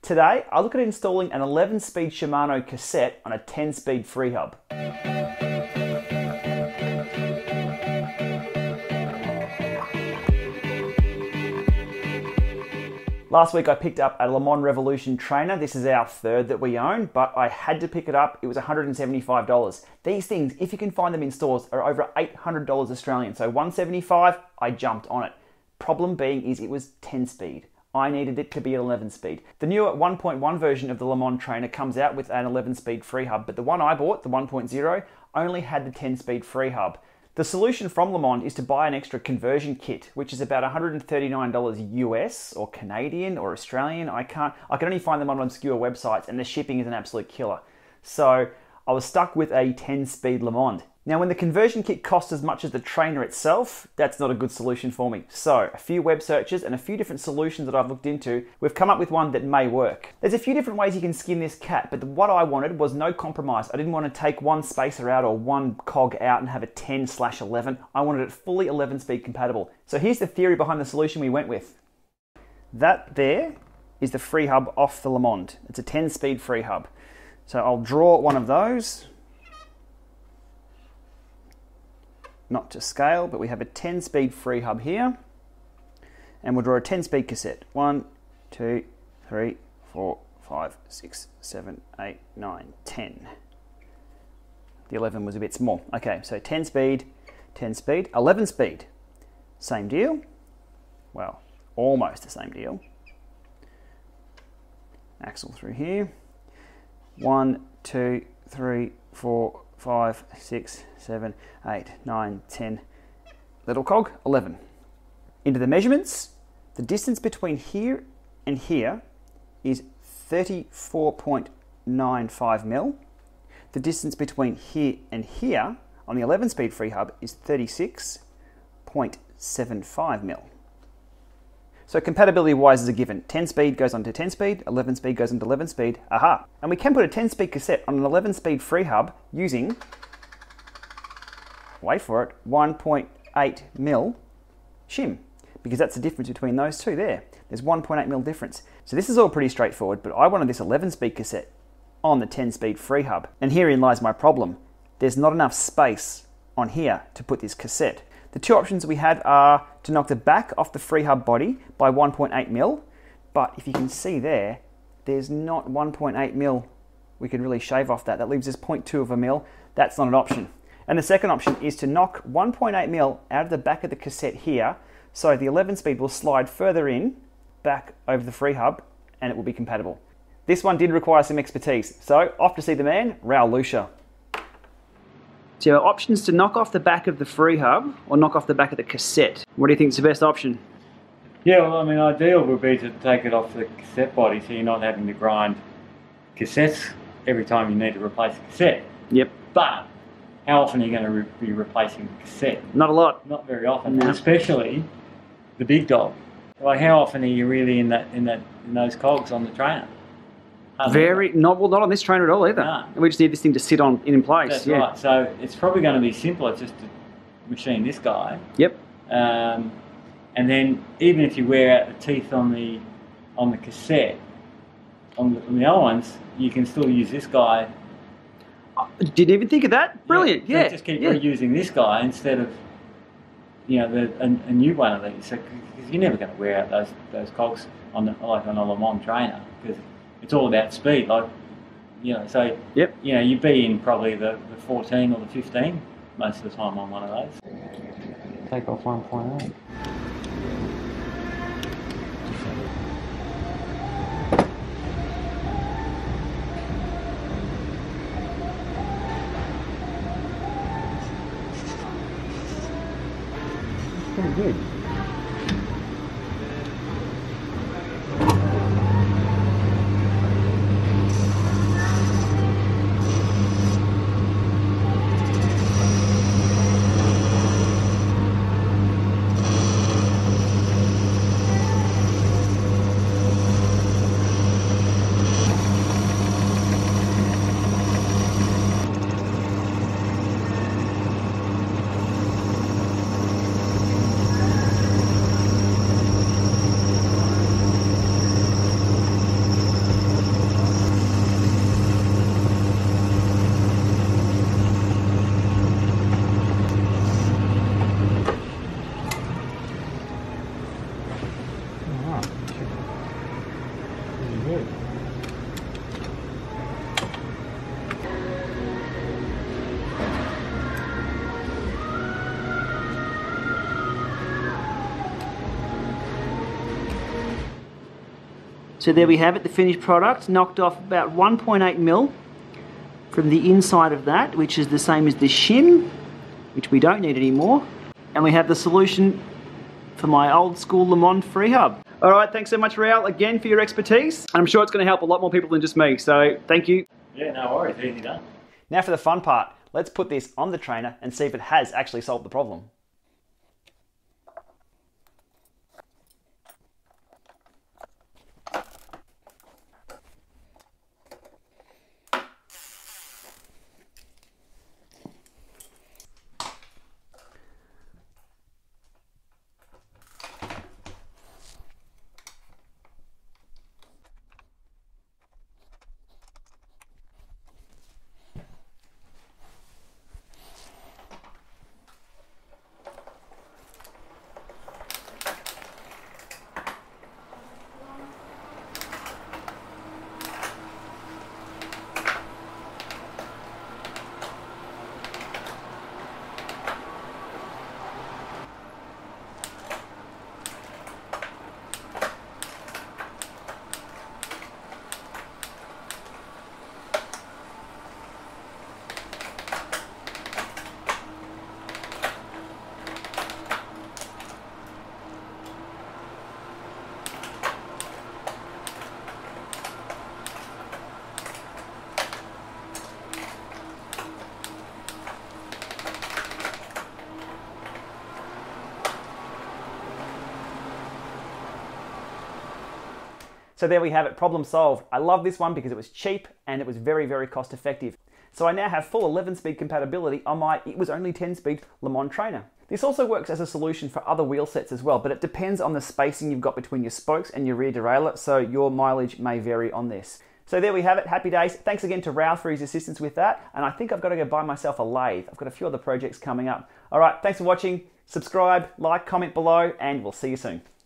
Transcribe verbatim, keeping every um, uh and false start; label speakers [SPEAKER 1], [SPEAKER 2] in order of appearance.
[SPEAKER 1] Today, I look at installing an eleven speed Shimano cassette on a ten speed free hub. Last week I picked up a Le Mans Revolution trainer. This is our third that we own, but I had to pick it up. It was one hundred seventy-five dollars. These things, if you can find them in stores, are over eight hundred dollars Australian. So one hundred seventy-five dollars, I jumped on it. Problem being is it was ten speed. I needed it to be eleven speed. The newer one point one version of the Le Mans trainer comes out with an eleven speed free hub, but the one I bought, the one point oh, only had the ten speed free hub. The solution from Le Mans is to buy an extra conversion kit, which is about one hundred thirty-nine dollars U S or Canadian or Australian. I can't, I can only find them on obscure websites, and the shipping is an absolute killer. So I was stuck with a ten speed Le Mans. Now, when the conversion kit costs as much as the trainer itself, that's not a good solution for me. So a few web searches and a few different solutions that I've looked into, we've come up with one that may work. There's a few different ways you can skin this cat, but what I wanted was no compromise. I didn't want to take one spacer out or one cog out and have a ten slash eleven. I wanted it fully eleven speed compatible. So here's the theory behind the solution we went with. That there is the free hub off the Le Mans. It's a ten speed free hub. So I'll draw one of those. Not to scale, but we have a ten speed free hub here. And we'll draw a ten speed cassette. One, two, three, four, five, six, seven, eight, nine, ten. The eleven was a bit small. Okay, so ten speed, ten speed, eleven speed. Same deal. Well, almost the same deal. Axle through here. One, two, three, four, five, six, seven, eight, nine, ten. Little cog, eleven. Into the measurements, the distance between here and here is thirty-four point nine five mil. The distance between here and here on the eleven speed free hub is thirty-six point seven five mil. So compatibility wise is a given. ten speed goes onto ten speed, eleven speed goes into eleven speed, aha. And we can put a ten speed cassette on an eleven speed free hub using, wait for it, one point eight mil shim, because that's the difference between those two there. There's one point eight mil difference. So this is all pretty straightforward, but I wanted this eleven speed cassette on the ten speed free hub. And herein lies my problem. There's not enough space on here to put this cassette. The two options we had are to knock the back off the free hub body by one point eight mil, but if you can see there, there's not one point eight mil we could really shave off that. That leaves us zero point two of a mil. That's not an option. And the second option is to knock one point eight mil out of the back of the cassette here, so the eleven speed will slide further in, back over the free hub, and it will be compatible. This one did require some expertise, so off to see the man, Raul Lucia. So you have options to knock off the back of the free hub or knock off the back of the cassette. What do you think is the best option?
[SPEAKER 2] Yeah, well, I mean, ideal would be to take it off the cassette body so you're not having to grind cassettes every time you need to replace a cassette.
[SPEAKER 1] Yep.
[SPEAKER 2] But how often are you going to re be replacing the cassette?
[SPEAKER 1] Not a lot.
[SPEAKER 2] Not very often,
[SPEAKER 1] No.
[SPEAKER 2] and especially the big dog. Like, how often are you really in that in that in those cogs on the trainer?
[SPEAKER 1] Very not well, not on this trainer at all either.
[SPEAKER 2] No.
[SPEAKER 1] We just need this thing to sit on in place.
[SPEAKER 2] That's
[SPEAKER 1] yeah.
[SPEAKER 2] right. So it's probably going to be simpler just to machine this guy.
[SPEAKER 1] Yep.
[SPEAKER 2] Um, and then even if you wear out the teeth on the on the cassette, on the, on the other ones, you can still use this guy.
[SPEAKER 1] Didn't even think of that. Brilliant.
[SPEAKER 2] Yeah.
[SPEAKER 1] Yeah.
[SPEAKER 2] So just keep
[SPEAKER 1] yeah.
[SPEAKER 2] reusing this guy instead of, you know, the, a, a new one of these. So, because you're never going to wear out those those cogs on the, like on a Le Mans trainer, because it's all about speed, like, you know, so,
[SPEAKER 1] yep.
[SPEAKER 2] you know, you'd be in probably the, the fourteen or the fifteen most of the time on one of those. Take off one point eight. Pretty good. Pretty good.
[SPEAKER 1] So there we have it, the finished product, knocked off about one point eight mil from the inside of that, which is the same as the shim, which we don't need anymore. And we have the solution for my old school Le Mans free hub. All right, thanks so much, Raoul, again for your expertise. I'm sure it's going to help a lot more people than just me, so thank you.
[SPEAKER 2] Yeah, no worries, easy done.
[SPEAKER 1] Now for the fun part. Let's put this on the trainer and see if it has actually solved the problem. So there we have it, problem solved. I love this one because it was cheap and it was very, very cost effective. So I now have full eleven speed compatibility on my, it was only ten speed Le Mans trainer. This also works as a solution for other wheel sets as well, but it depends on the spacing you've got between your spokes and your rear derailleur, so your mileage may vary on this. So there we have it, happy days. Thanks again to Raoul for his assistance with that, and I think I've got to go buy myself a lathe. I've got a few other projects coming up. All right, thanks for watching. Subscribe, like, comment below, and we'll see you soon.